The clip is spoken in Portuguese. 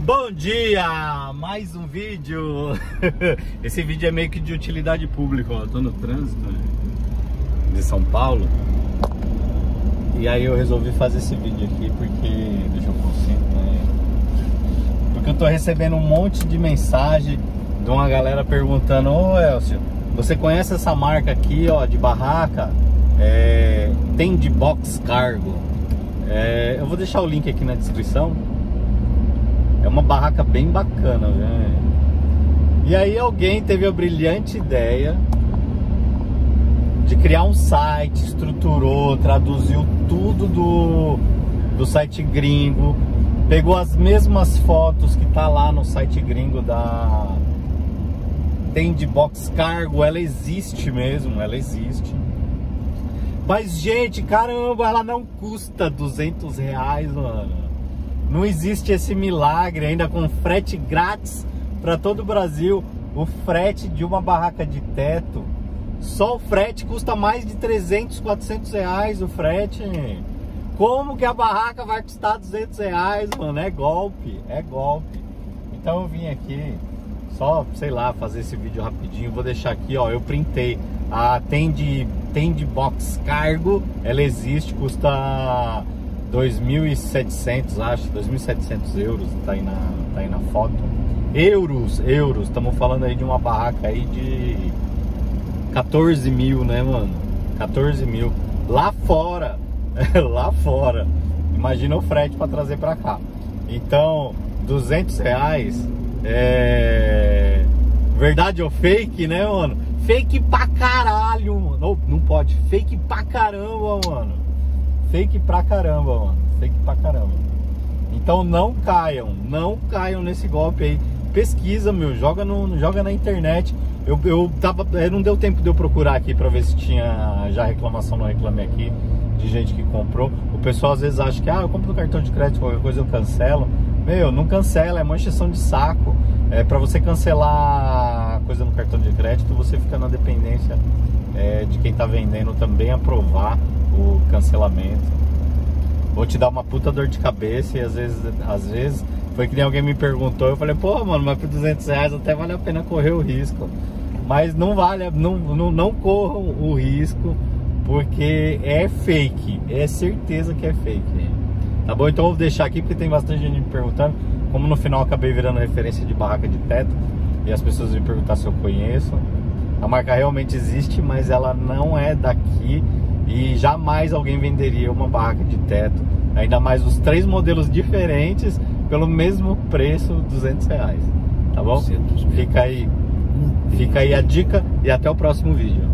Bom dia! Mais um vídeo. Esse vídeo é meio que de utilidade pública, ó. Eu tô no trânsito de São Paulo. E aí eu resolvi fazer esse vídeo aqui porque... Deixa eu concentrar, né? Porque eu tô recebendo um monte de mensagem de uma galera perguntando: ô Elcio, você conhece essa marca aqui, ó, de barraca? Tem de box cargo. Eu vou deixar o link aqui na descrição. É uma barraca bem bacana, velho. E aí alguém teve a brilhante ideia de criar um site, estruturou, traduziu tudo do site gringo, pegou as mesmas fotos que tá lá no site gringo da Tem de box cargo. Ela existe mesmo, ela existe. Mas, gente, caramba, ela não custa R$200, mano. Não existe esse milagre ainda com frete grátis para todo o Brasil. O frete de uma barraca de teto, só o frete custa mais de R$300, R$400 o frete. Como que a barraca vai custar R$200, mano? É golpe, é golpe. Então eu vim aqui só, sei lá, fazer esse vídeo rapidinho. Vou deixar aqui, ó, eu printei a Tem de box cargo. Ela existe, custa 2.700, acho, 2.700 euros, tá aí na foto. Euros, estamos falando aí de uma barraca aí de 14 mil, né, mano? 14 mil, lá fora, lá fora. Imagina o frete para trazer para cá. Então, R$200, verdade ou fake, né, mano? Fake pra caralho, mano. Não pode, fake pra caramba, mano. Fake pra caramba, mano. Fake pra caramba. Então não caiam nesse golpe aí. Pesquisa, meu, joga na internet. Não deu tempo de eu procurar aqui pra ver se tinha já reclamação no Reclame Aqui de gente que comprou. O pessoal às vezes acha que eu compro no cartão de crédito, qualquer coisa eu cancelo. Meu, não cancela, é uma encheção de saco. Pra você cancelar coisa no cartão de crédito, você fica na dependência de quem tá vendendo também aprovar o cancelamento. Vou te dar uma puta dor de cabeça. E às vezes foi que nem alguém me perguntou, eu falei, pô, mano, mas por R$200 até vale a pena correr o risco. Mas não vale, não corram o risco, porque é fake, é certeza que é fake, né? Tá bom? Então eu vou deixar aqui porque tem bastante gente me perguntando. Como no final eu acabei virando referência de barraca de teto e as pessoas me perguntar se eu conheço. A marca realmente existe, mas ela não é daqui. E jamais alguém venderia uma barraca de teto, ainda mais os 3 modelos diferentes, pelo mesmo preço, R$200. Tá bom? Fica aí a dica e até o próximo vídeo.